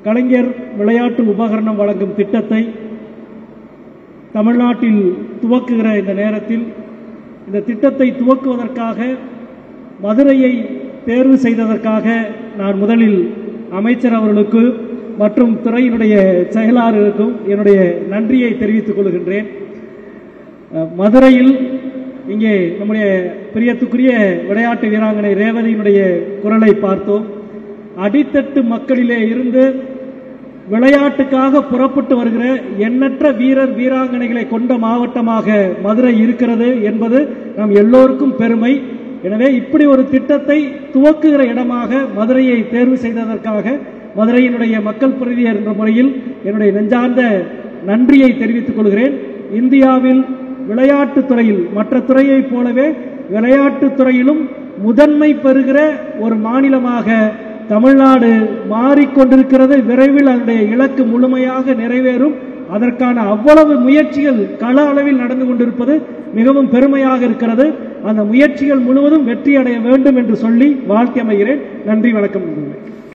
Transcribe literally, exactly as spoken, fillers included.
கலைஞர் விளையாட்டு உபகரணம் வழங்கும் திட்டத்தை தமிழ்நாட்டில் துவக்குகிற இந்த நேரத்தில் இந்த திட்டத்தை துவக்குவதற்காக மதுரையை தேர்வு செய்ததற்காக நான் முதலில் அமைச்சர் அவர்களுக்கு மற்றும் துறையினுடைய செயலாளருக்கும் என்னுடைய நன்றியை தெரிவித்துக் கொள்கின்றேன். மதுரையில் இங்கே நம்முடைய பிரியத்துக்குரிய விளையாட்டு வீராங்கனை ரேவதியினுடைய குரலை பார்த்தோம். அடித்தட்டு மக்களிலே இருந்து விளையாட்டுக்காக புறப்பட்டு வருகிற எண்ணற்ற வீரர் வீராங்கனைகளை கொண்ட மாவட்டமாக மதுரை இருக்கிறது என்பது நம் எல்லோருக்கும் பெருமை. எனவே இப்படி ஒரு திட்டத்தை துவக்குகிற இடமாக மதுரையை தேர்வு செய்ததற்காக மதுரையினுடைய மக்கள் பிரதிநிதி என்ற முறையில் என்னுடைய நெஞ்சார்ந்த நன்றியை தெரிவித்துக் கொள்கிறேன். இந்தியாவில் விளையாட்டுத் துறையில் மற்ற துறையைப் போலவே விளையாட்டுத் துறையிலும் முதன்மை பெறுகிற ஒரு மாநிலமாக தமிழ்நாடு மாறிக்கொண்டிருக்கிறது. விரைவில் அதனுடைய இலக்கு முழுமையாக நிறைவேறும். அதற்கான அவ்வளவு முயற்சிகள் கள அளவில் நடந்து கொண்டிருப்பது மிகவும் பெருமையாக இருக்கிறது. அந்த முயற்சிகள் முழுவதும் வெற்றி அடைய வேண்டும் என்று சொல்லி வாழ்த்தி அமைகிறேன். நன்றி, வணக்கம்.